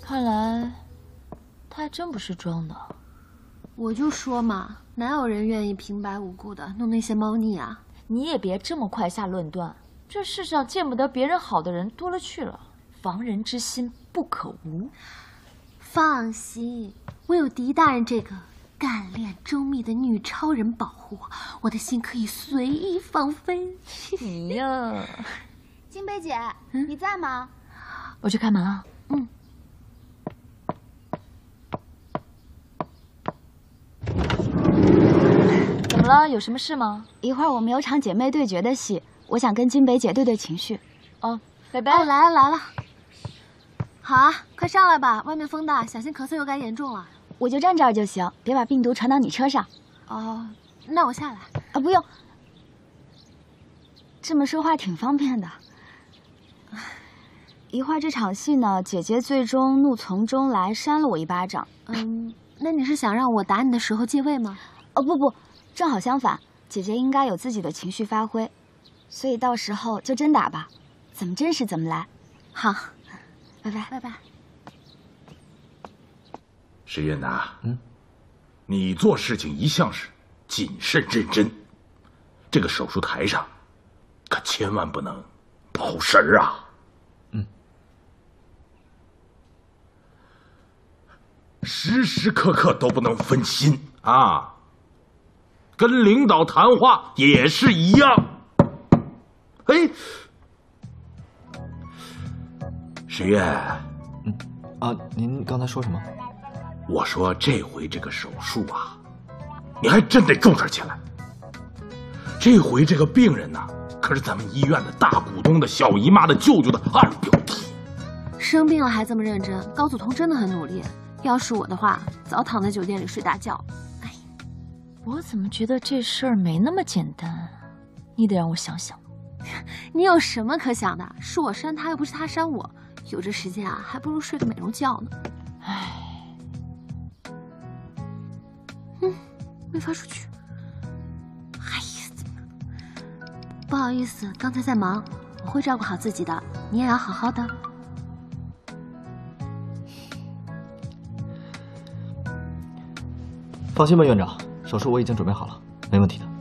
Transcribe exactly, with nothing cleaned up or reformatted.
看来他还真不是装的。 我就说嘛，哪有人愿意平白无故的弄那些猫腻啊？ 你也别这么快下论断，这世上见不得别人好的人多了去了，防人之心不可无。 放心，我有狄大人这个干练周密的女超人保护我，我的心可以随意放飞。 你呀， 金北姐，嗯、你在吗？ 我去开门啊。 嗯。 怎么了？有什么事吗？ 一会儿我们有场姐妹对决的戏，我想跟金北姐对对情绪。 哦，北北， 哦，来了来了。好啊，快上来吧，外面风大，小心咳嗽又该严重了。 我就站这儿就行，别把病毒传到你车上。 哦，那我下来。 啊，不用。这么说话挺方便的。一会儿这场戏呢，姐姐最终怒从中来，扇了我一巴掌。 嗯，那你是想让我打你的时候借位吗？ 哦不不，正好相反，姐姐应该有自己的情绪发挥，所以到时候就真打吧，怎么真实怎么来。 好， 拜拜拜拜。 石韵呐，嗯，你做事情一向是谨慎认真，这个手术台上可千万不能跑神儿啊。嗯，时时刻刻都不能分心啊。跟领导谈话也是一样。哎，石韵， 嗯，啊，您刚才说什么？ 我说这回这个手术啊，你还真得重视起来。这回这个病人呢，可是咱们医院的大股东的小姨妈的舅舅的二表弟。 生病了还这么认真，高祖通真的很努力。要是我的话，早躺在酒店里睡大觉。哎， 我怎么觉得这事儿没那么简单？你得让我想想。 你有什么可想的？是我扇他，又不是他扇我。有这时间啊，还不如睡个美容觉呢。 唉， 嗯，没发出去。哎呀，怎么？不好意思，刚才在忙，我会照顾好自己的，你也要好好的。 放心吧，院长，手术我已经准备好了，没问题的。